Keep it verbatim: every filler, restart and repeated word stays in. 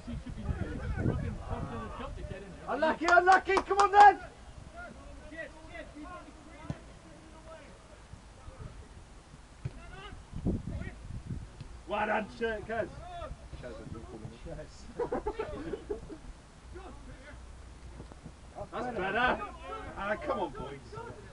Unlucky, unlucky, come on then! Well done, shirt, Kez. That's better. Ah, come on, boys.